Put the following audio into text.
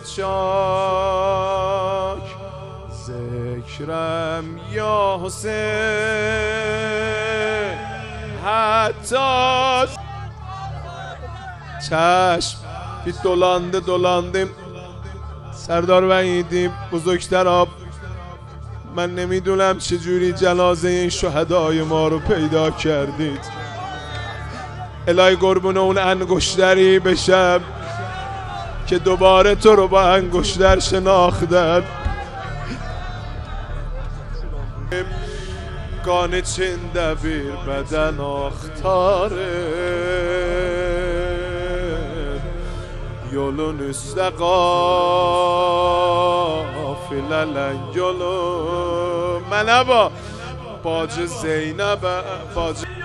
چاک ذکرم یا حسین حتی چشم bir dolandım سردار وحیدی بزرگتراب من نمیدونم چجوری جنازه این شهدای ما رو پیدا کردید الهی قربون اون انگشتری بشم که دوباره تو رو با انگشتر شناختن گانه چنده bir beden آختاره yolun üstte gafilelen yolum Mənə bax bacı Zeynəbə bacı